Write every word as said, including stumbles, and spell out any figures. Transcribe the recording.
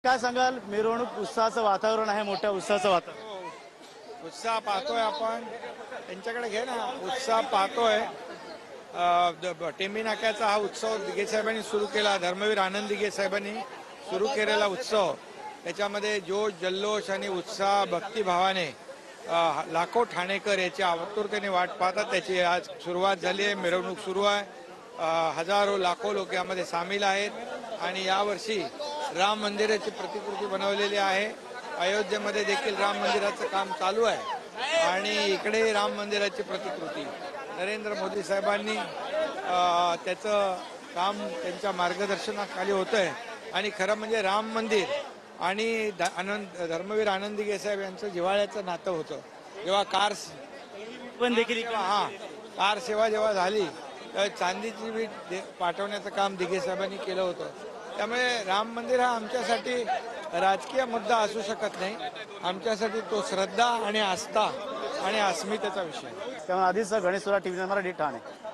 काय सांगाल? मिरवणूक उत्साहाचं वातावरण आहे, मोठ्या उत्साहाचं वातावरण. उत्साह पाहतोय आपण त्यांच्याकडे घे ना उत्साह पाहतोय. अ, द- टेंबी नाक्याचा हा उत्सव दिघे साहेबांनी सुरू केला. धर्मवीर आनंद दिघे साहेबांनी सुरू केलेला उत्सव, त्याच्यामध्ये जोश जल्लोष आणि उत्साह भक्तिभावाने अ, लाखो ठाणेकर याची आतुरतेने वाट पाहतात. त्याची आज सुरुवात झाली आहे, मिरवणूक सुरू आहे. अ, हजारो लाखो लोक यामध्ये सामील आहेत आणि यावर्षी राम मंदिराची प्रतिकृती बनवलेली आहे. अयोध्येमध्ये देखील राम मंदिराचं काम चालू आहे आणि इकडे राम मंदिराची प्रतिकृती नरेंद्र मोदी साहेबांनी अ, त्याचं काम त्यांच्या मार्गदर्शनाखाली होतं आहे. आणि खरं म्हणजे राम मंदिर आणि द- आनंद धर्मवीर आनंद दिघे साहेब यांचं जिव्हाळ्याचं नातं होतं. जेव्हा कार पण देखील सेवा हा कार सेवा जेव्हा झाली तेव्हा चांदीची वीट दे- पाठवण्याचं काम दिघे साहेबांनी केलं होतं. त्यामुळे राम मंदिर हा आमच्यासाठी राजकीय मुद्दा असू शकत नाही. आमच्यासाठी तो श्रद्धा आणि आस्था आणि अस्मितेचा विषय आहे. त्यामुळे आधीच गणेश सोळा टीव्ही मराठी ठाणे.